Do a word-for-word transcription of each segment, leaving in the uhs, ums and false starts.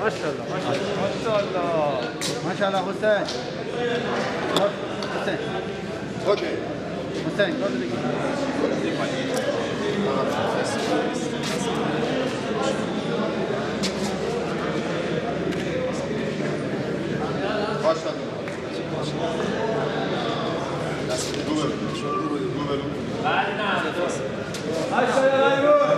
ماشاءالله ماشاءالله ماشاءالله حسین حسین اوکی حسین گاز بگیر ماشاءالله دست رو برو رو برو بعد نه ماشاءالله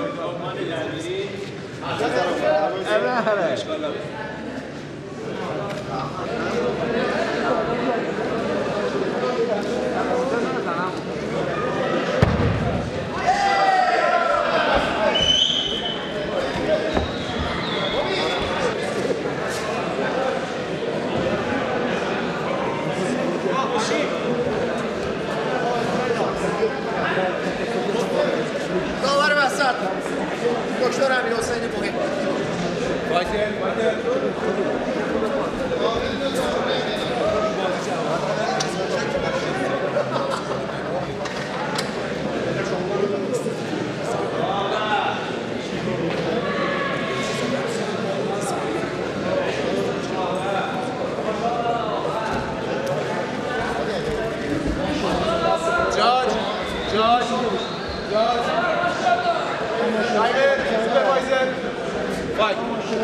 داور وسط دکتر امیرحسین محی فایتر فایتر جاج جاج جاج شاید سوپروایزر فایت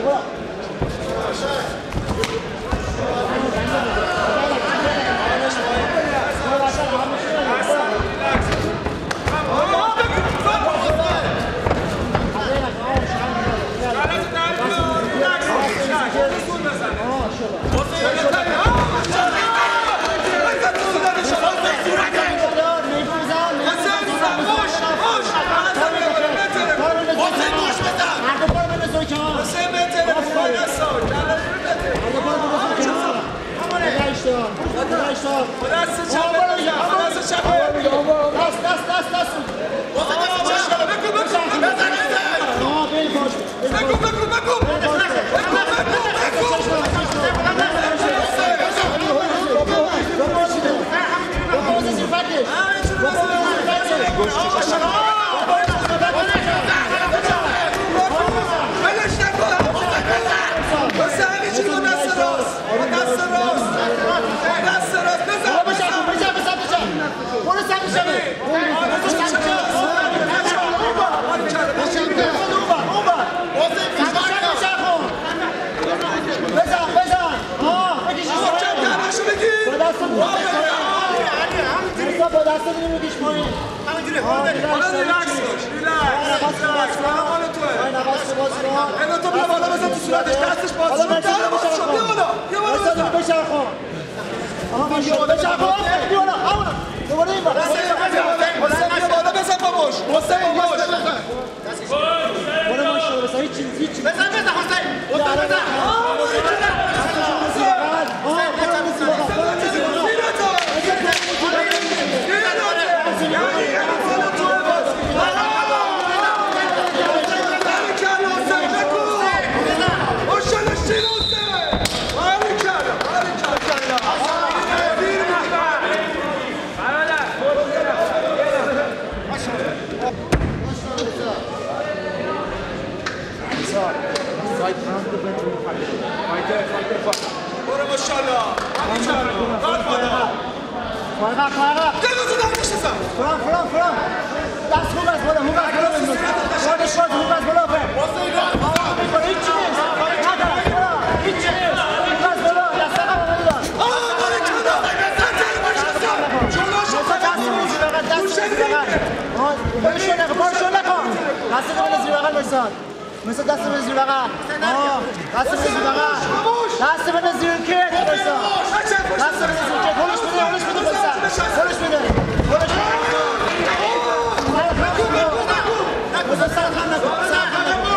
دست چپ دست چپ دست دست دست دست بگو بگو بزن بگو بگو بگو با دست دیگه بکش پایین همینجوری حالا ریلکس باش ریلکس حالا توه نفس باز کن اینا تو بیا بالا بزن تو صورتش دستش باز شد داره باز شد بیا بالا بیا بالا بزن بچرخون آها بیا بچرخون بیا بالا همون دوباره این بالا بیا بالا بزن باباش حسین باش برو ماشو بزن هیچ چیز هیچ چیز بزن بزن حسین بزن بزن برو ماشاءالله فرقا فرقا دلوزو دستش نزن فران فران فران دست خوب است بالا خوب است بالا بنداز خودش باز خوب است بالا بر هیچ چی نیست هیچ چی نیست خوب است بالا دست قبل بنداز آه باره کنه جلوش دست بریزی بغل دست بریزی بغل بارشو نکن بارشو نکن دست بریزی بغل بساد مثل دست به زیر بغل دست به زیر بغل دست به زیر کت دست به زیر کت هولش بده هولش بده بسر هولش بده هولش بده بسر سر خم نکن سر خم نکن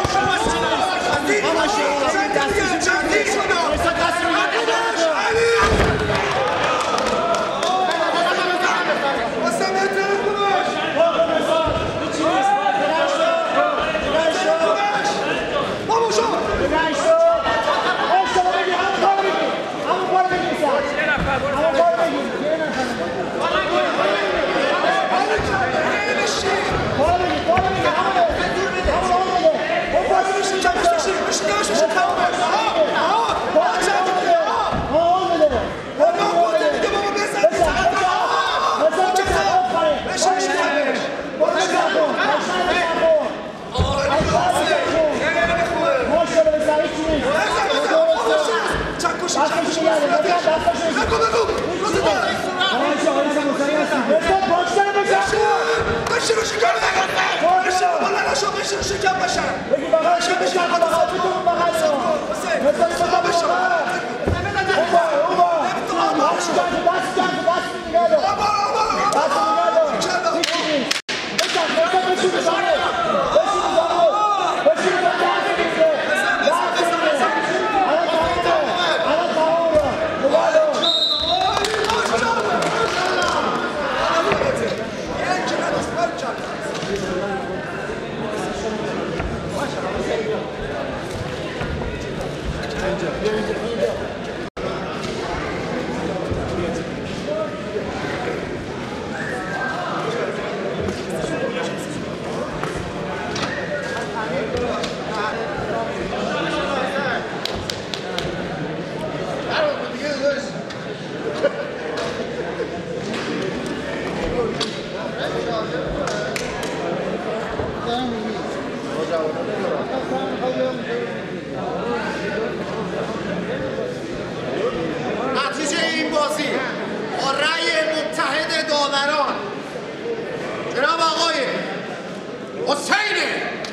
نتیجه این بازی با رأی متحد داوران جناب آقای حسین